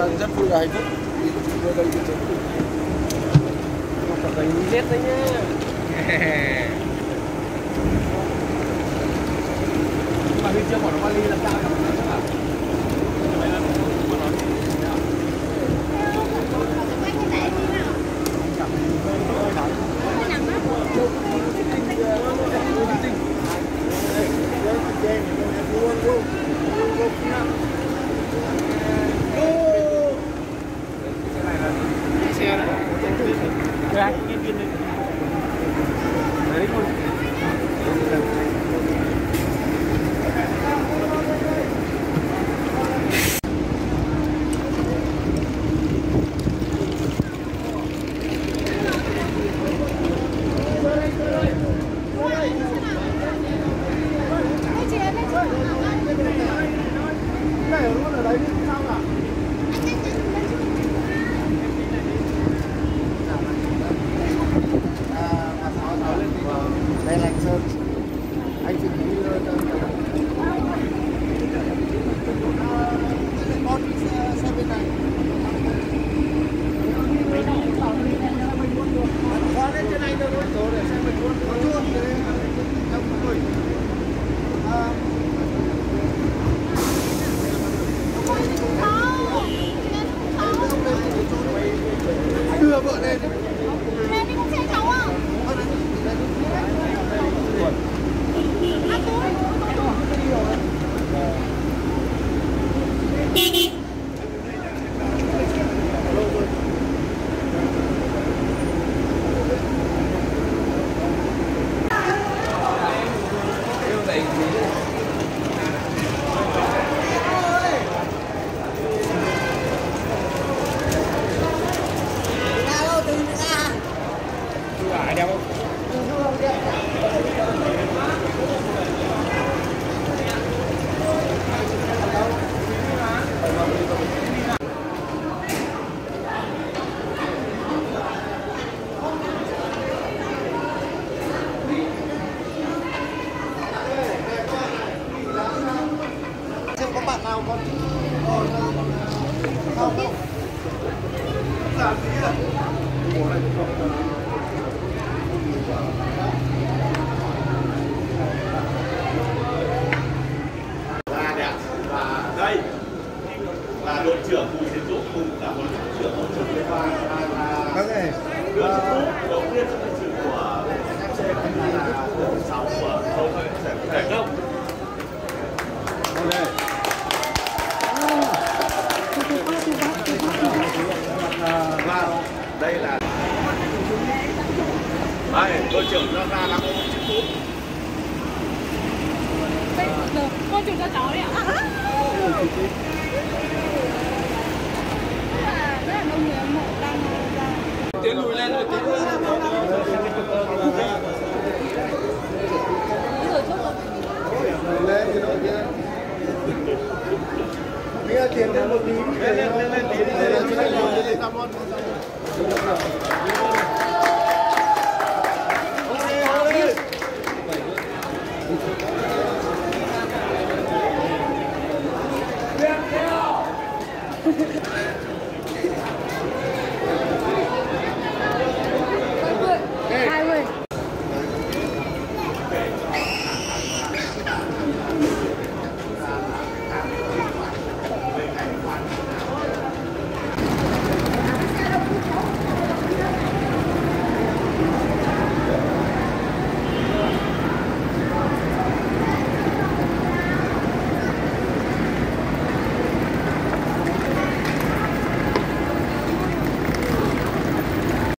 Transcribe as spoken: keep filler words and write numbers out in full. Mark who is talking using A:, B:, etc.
A: đang rất vui và hạnh phúc vì chúng tôi đây được một tập bánh lết đấy nhá. Mà mình chưa bỏ nó vali làm sao nhỉ? Đưa vợ lên. Thế đi con xe cháu à? À tôi. Có bạn nào còn không không làm gì à? Và đẹp và đây là đội trưởng Bùi Tiến Dũng cùng cả huấn luyện trưởng đội trưởng Lê Hoa và đưa chức đầu tiên trong lịch sử của ép xê là sáu của không giải công. Đây là đây, đội trưởng ra ra làm một chiếc cút. Đây, cô chủ cho cháu đấy ạ. Rất là đông người ủng hộ đang tiến lùi lên rồi, tiến lùi lên. Lên thì đội kia. Kia tiền lên một tí. Lên lên lên lên tí. Lên lên lên lên lên lên lên lên lên lên lên lên lên lên lên lên lên lên lên